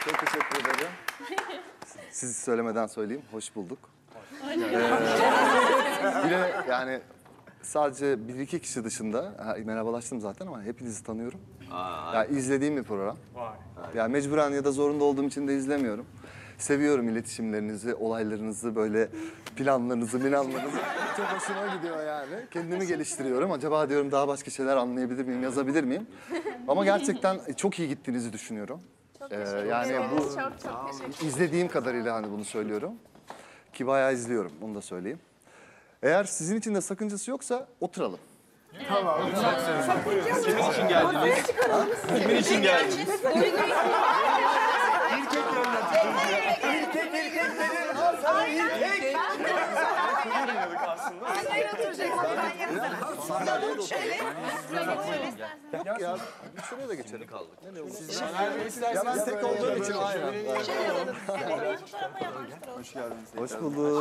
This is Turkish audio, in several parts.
Çok teşekkür ederim. Siz söylemeden söyleyeyim. Hoş bulduk. Bir de yani sadece bir iki kişi dışında merhabalaştım zaten ama hepinizi tanıyorum. Yani izlediğim bir program. Yani mecburen ya da zorunda olduğum için de izlemiyorum. Seviyorum iletişimlerinizi, olaylarınızı, böyle planlarınızı, minanlarınızı. Çok hoşuma gidiyor yani. Kendimi geliştiriyorum. Acaba diyorum daha başka şeyler anlayabilir miyim, yazabilir miyim? Ama gerçekten çok iyi gittiğinizi düşünüyorum. Yani bu Çok teşekkür izlediğim kadarıyla hani bunu söylüyorum. Ki bayağı izliyorum, onu da söyleyeyim. Eğer sizin için de sakıncası yoksa oturalım. Tamam. Kimin için geldiniz? Kimin için geldiniz? Hayır oturacaksın. Yok ya, şuraya da geçelim. Ya ben tek olduğum için aynen. Hoş geldiniz. Hoş bulduk.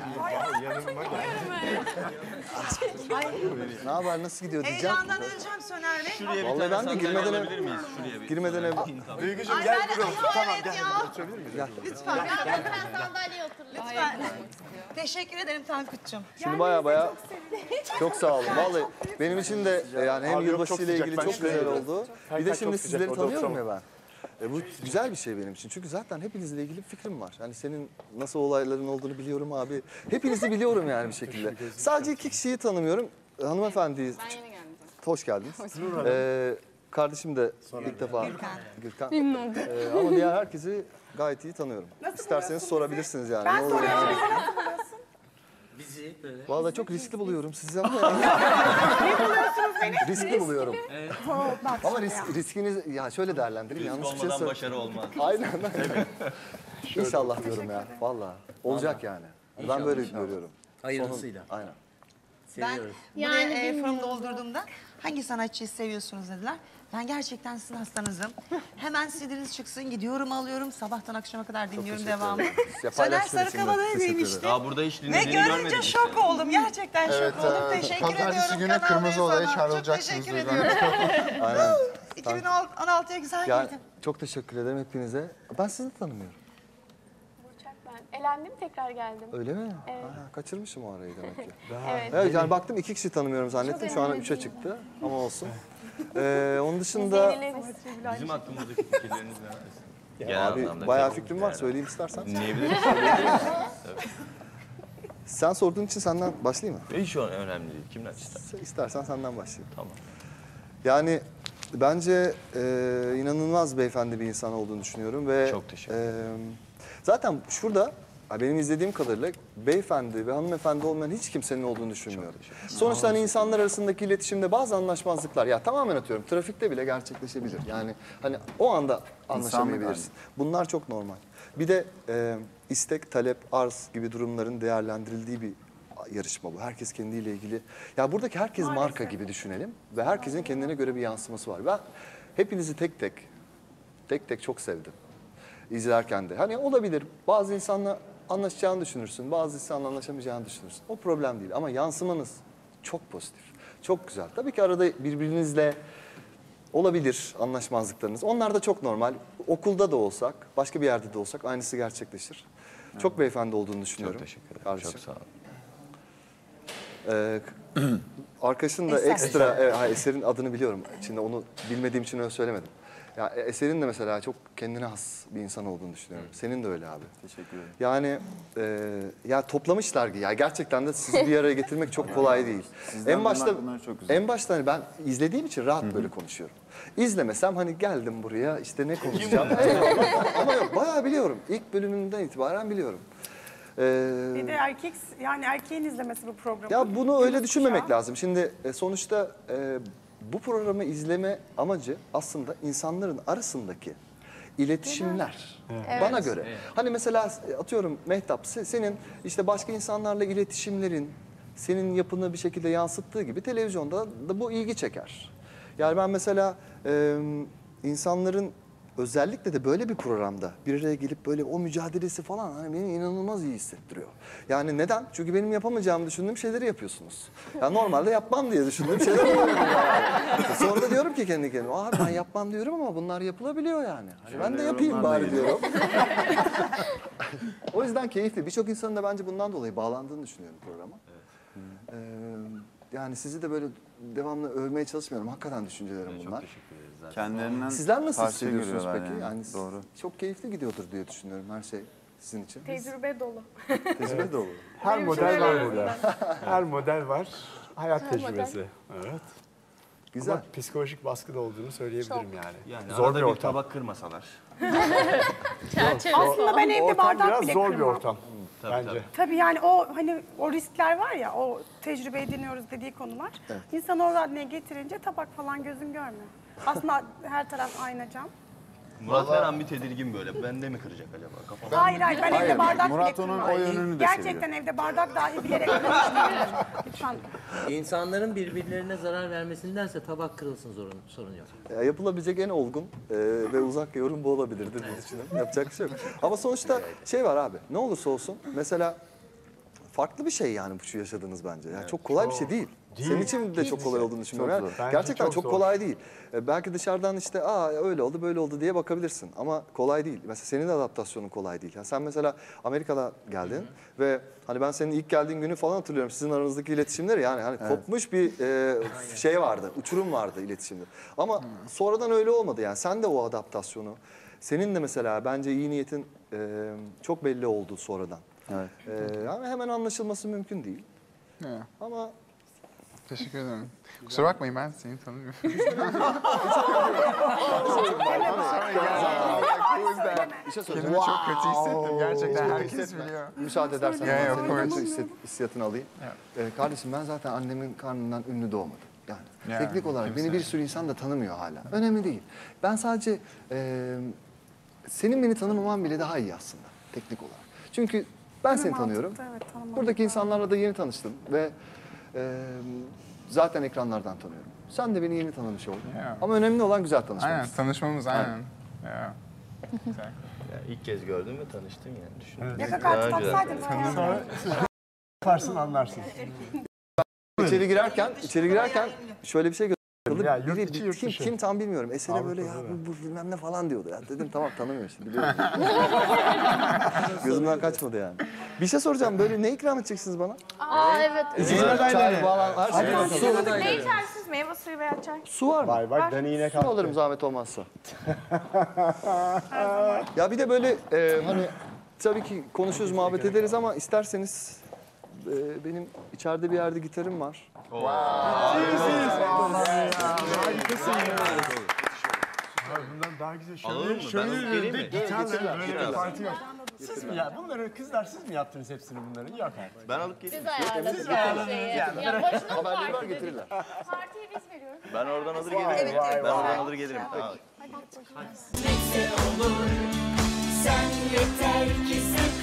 Ne haber, nasıl gidiyor diyeceğim. Heyecandan öleceğim Soner Bey. Şuraya bir Vallahi tane ben de sandalye girmeden alabilir miyiz? Şuraya bir. Girmeden ev... Duygucuğum gel buraya otur. Tamam gel. Lütfen. ederim. Sen sandalyeye otur lütfen. Teşekkür ederim Tankut'cum. Şimdi baya çok sağ olun. Vallahi benim için de yani hem yılbaşı ile ilgili çok güzel oldu. Bir de şimdi sizleri tanıyorum ya ben. Bu güzel bir şey benim için. Çünkü zaten hepinizle ilgili bir fikrim var. Hani senin nasıl olayların olduğunu biliyorum abi. Hepinizi biliyorum yani bir şekilde. Sadece iki kişiyi tanımıyorum. Hanımefendiyi... Ben yeni geldim. Hoş geldiniz. Kardeşim de ilk defa Gürkan. Memnun. Ama diğer herkesi gayet iyi tanıyorum. İsterseniz sorabilirsiniz yani. Ne olur yani. Bizi böyle. Vallahi çok riskli buluyorum sizi ama yani. Ne buluyorsunuz beni? Riskli buluyorum. Evet. Ama riskiniz ya şöyle değerlendireyim. Risk Yanlış bir şey olmadan söyle. başarı olmaz. Aynen. İnşallah diyorum ya. Vallahi olacak yani. Ben böyle görüyorum. Hayırlısıyla. Aynen. Ben Seviyoruz. buraya form doldurduğumda hangi sanatçıyı seviyorsunuz dediler. Ben gerçekten sizin hastanızım. Hemen CD'niz çıksın, gidiyorum alıyorum. Sabahtan akşama kadar dinliyorum devamlı. Soner Sarıkabadayı demişti. Daha burada hiç Ve dinlediğini görünce görmedik işte. şok oldum. Gerçekten şok oldum. Teşekkür Pazartesi ediyorum. günü Kanal Kırmızı Bey Oda'ya sana. çağrılacaksınız. Çok teşekkür ediyorum. Aynen. 2016'ya güzel Ya, girdim. çok teşekkür ederim hepinize. Ben sizi de tanımıyorum. Burçak ben. Elendim tekrar geldim. Öyle mi? Evet. Kaçırmışım o arayı demek ki. Evet. Evet yani baktım iki kişi tanımıyorum zannettim. Şu an önemli 3'e değil. çıktı ama olsun. Onun dışında Yenileriz. Bizim hakkımızdaki fikirleriniz ne? Genel abi anlamda bayağı tabii. fikrim var. Söyleyeyim istersen. Dinleyebiliriz. Sen sorduğun için senden başlayayım mı? Hiç önemli değil. Kimden ister? İstersen senden başlayayım. Tamam. Yani bence inanılmaz beyefendi bir insan olduğunu düşünüyorum ve Çok teşekkür zaten şurada benim izlediğim kadarıyla beyefendi ve hanımefendi olmayan hiç kimsenin olduğunu düşünmüyorum. Sonuçta hani insanlar arasındaki iletişimde bazı anlaşmazlıklar ya tamamen atıyorum trafikte bile gerçekleşebilir. Yani hani o anda anlaşamayabilirsin. Bunlar çok normal. Bir de istek, talep, arz gibi durumların değerlendirildiği bir yarışma bu. Herkes kendiyle ilgili. Ya buradaki herkes marka gibi düşünelim ve herkesin kendine göre bir yansıması var. Ben hepinizi tek tek çok sevdim. İzlerken de. Hani olabilir. Bazı insanla anlaşacağını düşünürsün. Bazı insanla anlaşamayacağını düşünürsün. O problem değil ama yansımanız çok pozitif. Çok güzel. Tabii ki arada birbirinizle olabilir anlaşmazlıklarınız. Onlar da çok normal. Okulda da olsak, başka bir yerde de olsak aynısı gerçekleşir. Çok beyefendi olduğunu düşünüyorum. Çok teşekkür ederim. Kardeşim. Çok sağ olun. Arkadaşın da ekstra, eserin adını biliyorum. İçinde onu bilmediğim için öyle söylemedim. Ya eserin de mesela çok kendine has bir insan olduğunu düşünüyorum. Senin de öyle abi. Teşekkür ederim. Yani ya toplamışlar ki ya gerçekten de sizi bir araya getirmek çok kolay değil. Sizden bunlar çok güzel. En başta hani ben izlediğim için rahat böyle konuşuyorum. İzlemesem hani geldim buraya işte ne konuşacağım. Eyvallah. Ama yok bayağı biliyorum. İlk bölümünden itibaren biliyorum. Bir de erkeğin izlemesi bu programı. Ya bunu öyle Gündüz düşünmemek kuşağı. lazım. Şimdi sonuçta bu programı izleme amacı aslında insanların arasındaki iletişimler. Bana göre. Hani mesela atıyorum Mehtap senin işte başka insanlarla iletişimlerin senin yapını bir şekilde yansıttığı gibi televizyonda da bu ilgi çeker. Yani ben mesela insanların özellikle de böyle bir programda bir araya gelip böyle o mücadelesi falan hani beni inanılmaz iyi hissettiriyor. Yani neden? Çünkü benim yapamayacağımı düşündüğüm şeyleri yapıyorsunuz. Ya normalde yapmam diye düşündüğüm şeyler oluyor yani. Sonra da diyorum ki kendi kendime, abi ben yapmam diyorum ama bunlar yapılabiliyor yani. Hani ben de yapayım bari diyorum. O yüzden keyifli. Birçok insanın da bence bundan dolayı bağlandığını düşünüyorum programa. Yani sizi de böyle devamlı övmeye çalışmıyorum. Hakikaten düşüncelerim bunlar. Kendilerinden Sizler nasıl parça hissediyorsunuz görüyorlar peki? Yani Doğru. çok keyifli gidiyordur diye düşünüyorum her şey sizin için. Tecrübe dolu. Tecrübe de olur. Her Benim model için var öyle burada. Her model var. Hayat Her tecrübesi. Evet. Güzel. Ama psikolojik baskıda olduğunu söyleyebilirim yani. Yani Zor bir arada bir ortam. tabak kırmasalar. Aslında ben evde Ortam bardak biraz bile zor bir kırmam. ortam. Tabii, Bence. tabii. Tabii yani o hani o riskler var ya, o tecrübe ediniyoruz dediği konular. İnsan o raddeye getirince tabak falan gözün görmüyor. Aslında her taraf ayna cam. Murat her an bir tedirgin böyle. Bende mi kıracak acaba? Kafam. Hayır ben evde bardak Murat bile onun kırmam. o yönünü de Gerçekten evde bardak dahi bilerek kırmıştır. Lütfen. İnsanların birbirlerine zarar vermesindense tabak kırılsın sorun yok. Yapılabilecek en olgun ve uzak yorum bu olabilirdi diye düşünüyorum. Yapacak bir şey yok. Ama sonuçta şey var abi, ne olursa olsun mesela farklı bir şey yani şu yaşadığınız bence. Yani çok kolay bir şey değil. Senin için de çok kolay olduğunu düşünmüyorum. Yani Bence gerçekten çok çok zor. kolay değil. Belki dışarıdan işte öyle oldu böyle oldu diye bakabilirsin ama kolay değil. Mesela senin de adaptasyonun kolay değil. Yani sen mesela Amerika'da geldin ve hani ben senin ilk geldiğin günü falan hatırlıyorum. Sizin aranızdaki iletişimleri yani hani kopmuş bir şey vardı, uçurum vardı iletişimde. Ama sonradan öyle olmadı yani. Sen de o adaptasyonu, senin de mesela bence iyi niyetin çok belli oldu sonradan. Evet. Ama hemen anlaşılması mümkün değil. Ya, Ama teşekkür ederim. Kusura bakmayın ben seni tanımıyorum. bir şey Kendimi çok kötü hissettim. Gerçekten herkes biliyor. müsaade edersen Ya, ben yok, senin buyurun. kötü hissiyatını alayım. Kardeşim ben zaten annemin karnından ünlü doğmadım. Yani Ya, teknik olarak kimse. beni bir sürü insan da tanımıyor hala. Önemli değil. Ben sadece senin beni tanımaman bile daha iyi aslında teknik olarak. Çünkü ben seni tanıyorum. Evet, tamam. Buradaki insanlarla da yeni tanıştım ve zaten ekranlardan tanıyorum. Sen de beni yeni tanımış oldun. Ya. Ama önemli olan güzel Aynen tanışmamız. tanışmamız aynen. Ya. Güzel. Ya ilk kez gördüm ve tanıştım yani. Düşün. Yaka kartı taksaydın. Sonra yaparsın anlarsın. İçeri girerken şöyle bir şey gördüm. Ya, yurt içi, yurt dışı. Kim tam bilmiyorum. Esere böyle ya Avrupa'da da. bu bilmem ne falan diyordu. Ya dedim tamam tanımıyor şimdi biliyorum. Gözümden kaçmadı yani. Bir şey soracağım böyle ne ikram edeceksiniz bana? Evet. Çay falan her şey. Ne içersiniz? Meyve suyu veya çay? Su var mı? Vay bak Dani yine Su kalktı. alırım zahmet olmazsa. Ya bir de böyle hani tabii ki konuşuyoruz muhabbet ederiz ama isterseniz benim içeride bir yerde gitarım var. Abi bundan daha güzel Alalım mı? şöyle Ben alıp geleyim mi? gitarla böyle Biraz. bir parti yok. Siz mi ya? Bunları kızlar siz mi yaptınız hepsini bunları? Yok artık. Ben alıp geleyim. Biz ayarladık her şeyi. Ya boşuna Haberleri var parti dedik. getirirler. Partiyi biz veriyoruz. Ben oradan alır gelirim. Ben oradan alır gelirim. Tamam. Sen yeter ki sev.